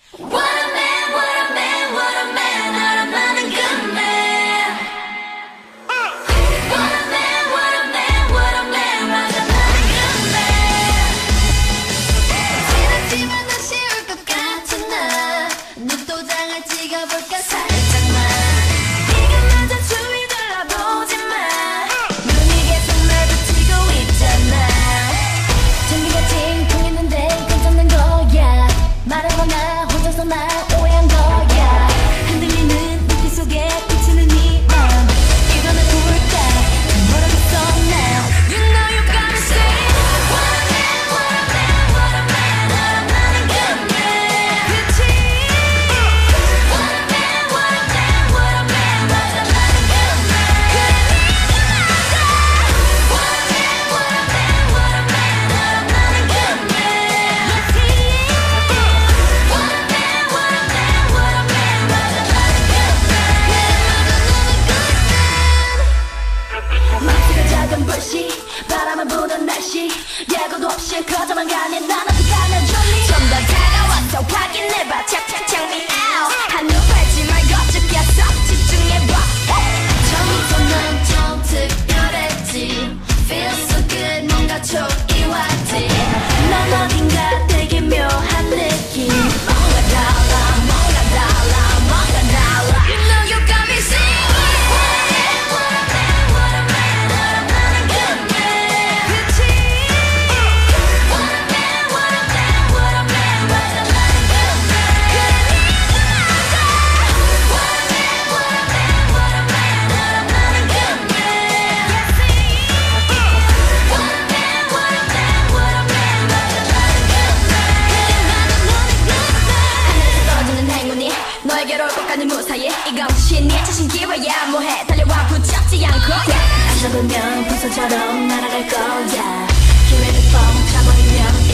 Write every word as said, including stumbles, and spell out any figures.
What a man, what a man, what a man, 알아맞는 good man. What a man, what a man, what a man, 알아맞는 good man. 지났지만 다시 올 것 같은 나 눈도장을 찍어볼까 살짝만. 네가 맞아 주위 둘러보지 마. 눈이 계속 날 붙이고 있잖아. 전기가 찡통했는데 괜찮는 거야. 말해봐 나 혼자서 날 오해한 거야. 흔들리는 눈빛 속에 비치는 네 맘 이거는 누굴까 모르겠어 now. You know you got me saying What a man, what a man, what a man, 알아맞는 good man. 그치? What a man, what a man, what a man, 알아맞는 good man. 그래 네가 맞아. What a man, what a man, what a man, 알아맞는 good man. Yes he is. What a man, what a man, what a man, 알아맞는 good man. 마치가 작은 불씨 바람을 부는 날씨 예고도 없이 커져만 가네 난 어떻게 하면 좋니. 좀 더 다가와서 확인해봐 착착 check me out. 한눈 팔지 말고 쭉 껴서 집중해봐. 처음부터 넌 좀 특별했지. Feel so good 뭔가 촉이 왔지. 넌 어딘가 되게 묘한 느낌. 뭔가 달라 뭔가 달라 뭔가 달라. You know you got me singing What a man, what a man, 알아맞는 good man. 그치? What a man, what a man, what a man, 알아맞는 good man. 그래 네가 맞아. What a man, what a man, what a man, 알아맞는 good man. Yes he is. What a man, what a man, what a man, 알아맞는 good man. 그래 나는 너의 good man. 하늘에서 떨어지는 행운이 너에게로 올 것까지 무사히 이거 혹시 네 자신 기회야 뭐해 달려와 붙잡지 않고 안 잡으면 부서처럼 날아갈 거야. 기회를 뻥 차버리면